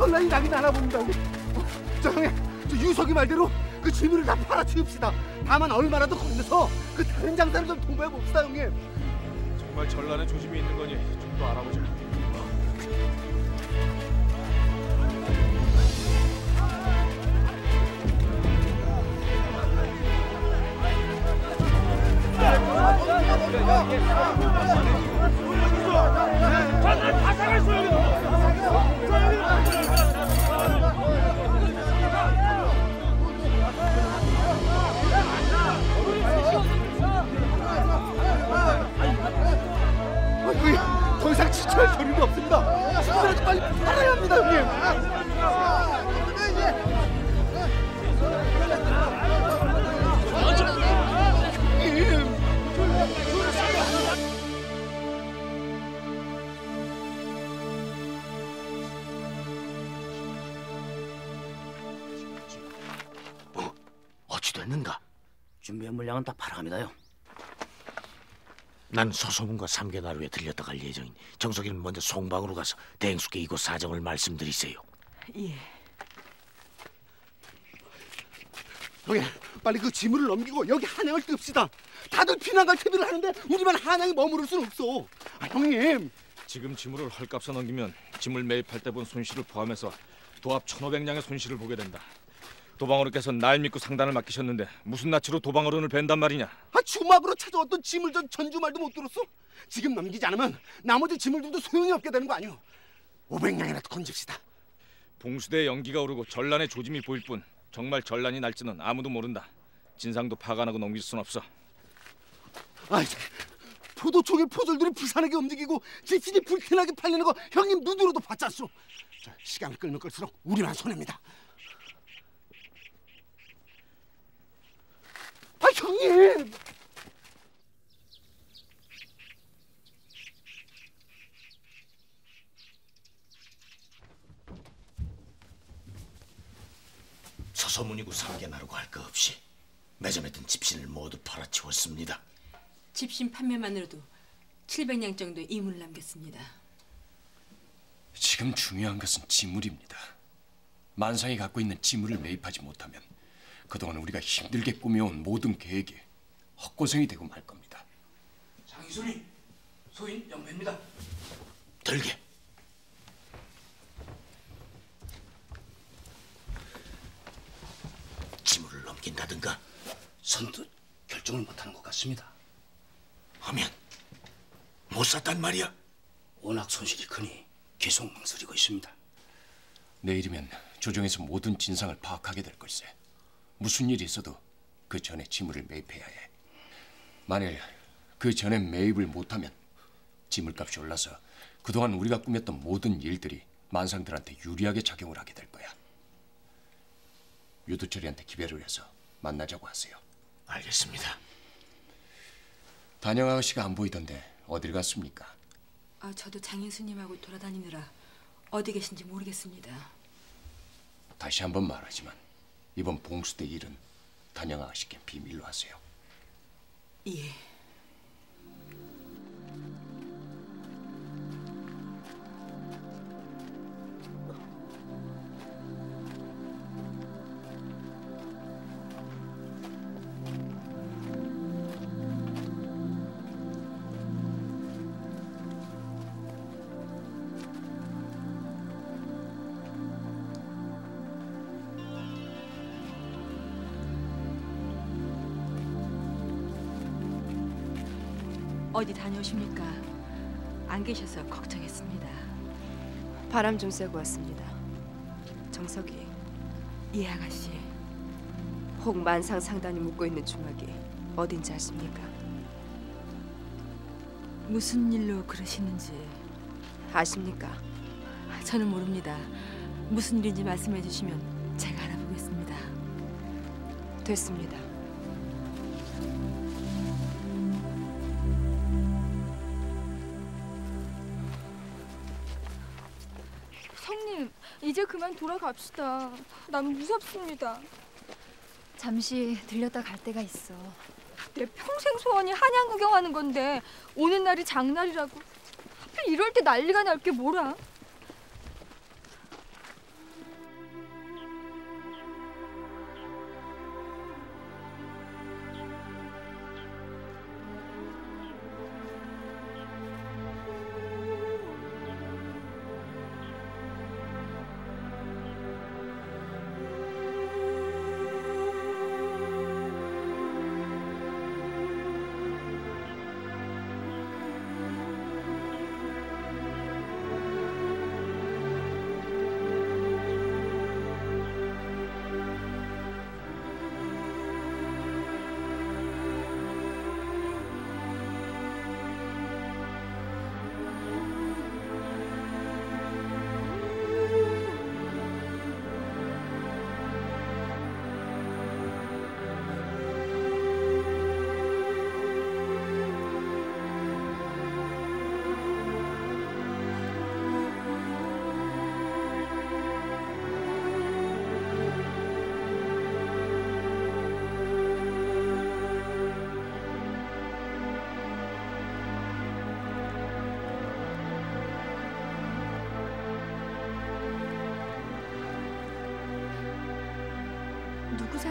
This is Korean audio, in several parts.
혼란이 나긴 하나 봅니다. 저 형님, 저 유석이 말대로 그 지물을 다 팔아치웁시다. 다만 얼마라도 건너서 그 다른 장사를 좀 도모해 봅시다, 형님. 정말 전란에 조짐이 있는 거니 좀 더 알아보자. 다 사갈 더 이상 지체할 소리도 없습니다. 지금이라도 빨리 팔아야 합니다, 형님. 어찌 됐는가? 준비한 물량은 다 팔아갑니다요. 난 서소문과 삼계나루에 들렸다 갈 예정인 정석이는 먼저 송방으로 가서 대행수께 이곳 사정을 말씀드리세요. 예. 형님, 빨리 그 지물을 넘기고 여기 한양을 뜹시다. 다들 피난갈 채비를 하는데 우리만 한양에 머무를 순 없어. 형님. 지금 지물을 헐값에 넘기면 지물 매입할 때 본 손실을 포함해서 도합 1,500냥의 손실을 보게 된다. 도방어른께서 날 믿고 상단을 맡기셨는데 무슨 낯으로 도방어른을 벤단 말이냐? 주막으로 찾아왔던 지물 전주 말도 못 들었어? 지금 넘기지 않으면 나머지 지물들도 소용이 없게 되는 거 아니오? 500냥이라도 건집시다. 봉수대에 연기가 오르고 전란의 조짐이 보일 뿐 정말 전란이 날지는 아무도 모른다. 진상도 파가 나고 넘길 순 없어. 포도총의 포졸들이 부산하게 움직이고 집신이 불티나게 팔리는 거 형님 눈으로도 봤잖소. 시간을 끌면 끌수록 우리만 손해입니다. 형님! 서소문이고 삼계나루고 할 거 없이 매점에 든 집신을 모두 팔아치웠습니다. 집신 판매만으로도 700냥 정도의 이문을 남겼습니다. 지금 중요한 것은 지물입니다. 만상이 갖고 있는 지물을 매입하지 못하면 그동안 우리가 힘들게 꾸며온 모든 계획이 헛고생이 되고 말 겁니다. 장이순이, 소인 영배입니다. 들게. 지물을 넘긴다든가 선뜻 결정을 못하는 것 같습니다. 하면 못 샀단 말이야? 워낙 손실이 크니 계속 망설이고 있습니다. 내일이면 조정에서 모든 진상을 파악하게 될 걸세. 무슨 일이 있어도 그 전에 지물을 매입해야 해. 만일 그 전에 매입을 못하면 지물값이 올라서 그동안 우리가 꾸몄던 모든 일들이 만상들한테 유리하게 작용을 하게 될 거야. 유두철이한테 기별을 해서 만나자고 하세요. 알겠습니다. 단영 아가씨가 안 보이던데 어딜 갔습니까? 저도 장인수님하고 돌아다니느라 어디 계신지 모르겠습니다. 다시 한번 말하지만 이번 봉수대 일은 단영 아가씨께 비밀로 하세요. 예. 어디 다녀오십니까? 안 계셔서 걱정했습니다. 바람 좀 쐬고 왔습니다. 정석이. 예, 아가씨. 혹 만상 상단이 묵고 있는 주막이 어딘지 아십니까? 무슨 일로 그러시는지 아십니까? 저는 모릅니다. 무슨 일인지 말씀해 주시면 제가 알아보겠습니다. 됐습니다. 성님, 이제 그만 돌아갑시다. 너무 무섭습니다. 잠시 들렸다 갈 데가 있어. 내 평생 소원이 한양 구경하는 건데 오는 날이 장날이라고. 하필 이럴 때 난리가 날 게 뭐라.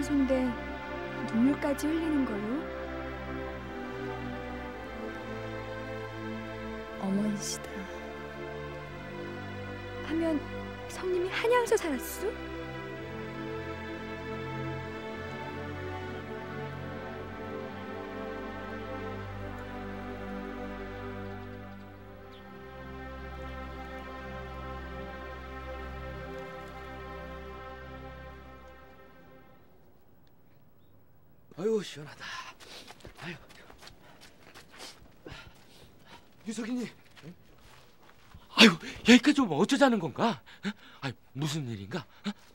장소인데 눈물까지 흘리는 걸로? 어머니시다. 하면 성님이 한양서 살았어? 아유 시원하다. 아유. 유석이님. 아유, 여기까지 오면 어쩌자는 건가? 아유, 무슨 일인가?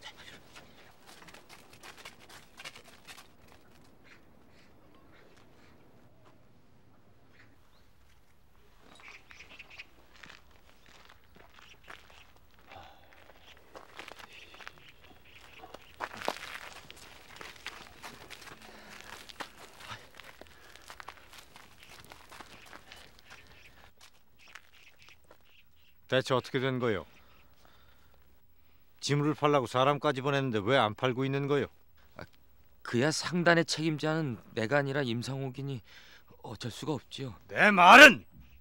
대체 어떻게 된 거요? 지물을 팔라고 사람까지 보냈는데 왜 안 팔고 있는 거요? 그야 상단의 책임자는 내가 아니라 임상옥이니 어쩔 수가 없지요. 내 말은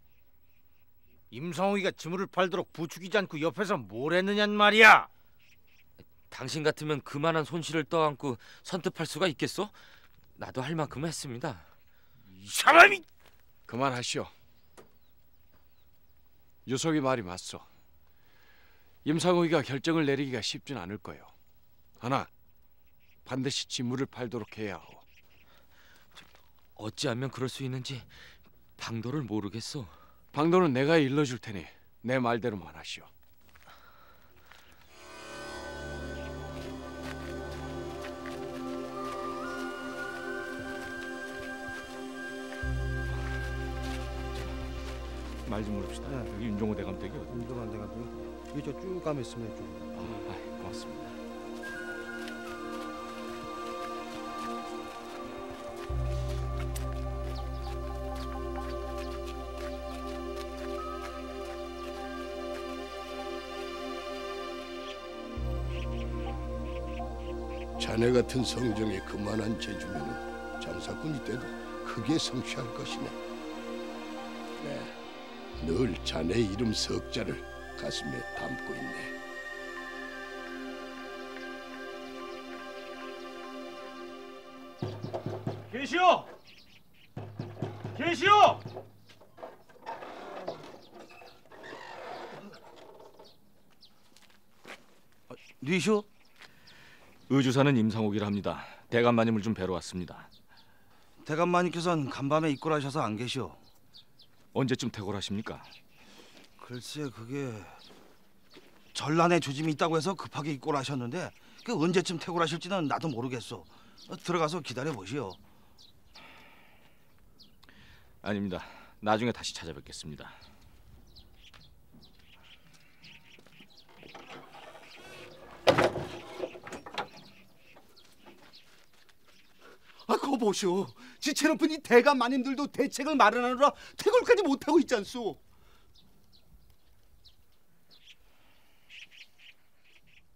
임성욱이가 지물을 팔도록 부추기지 않고 옆에서 뭘 했느냔 말이야. 당신 같으면 그만한 손실을 떠안고 선뜻할 수가 있겠어? 나도 할 만큼 했습니다. 이 사람이! 그만하시오. 유석이 말이 맞소. 임상욱이가 결정을 내리기가 쉽진 않을 거요. 하나, 반드시 지물을 팔도록 해야 하오. 어찌하면 그럴 수 있는지 방도를 모르겠소. 방도는 내가 일러줄 테니 내 말대로만 하시오. 말 좀 물읍시다. 여기 윤종호 대감댁이 어디? 운동한 데가 뭐 이게 저쭉 가면 있으면 좀. 아, 고맙습니다. 자네 같은 성정에 그만한 재주면 장사꾼이 돼도 크게 성취할 것이네. 네, 늘 자네 이름 석자를 가슴에 담고 있네. 계시오! 계시오! 뉘쇼? 의주사는 임상옥이라 합니다. 대감마님을 좀 뵈러 왔습니다. 대감마님께서는 간밤에 입골하셔서 안 계시오. 언제쯤 퇴골하십니까? 글쎄 그게 전란에 조짐이 있다고 해서 급하게 입골하셨는데 그 언제쯤 퇴골하실지는 나도 모르겠소. 들어가서 기다려 보시오. 아닙니다. 나중에 다시 찾아뵙겠습니다. 아, 그거 보시오. 지체높은 이 대감마님들도 대책을 마련하느라 퇴골까지 못하고 있지 않소.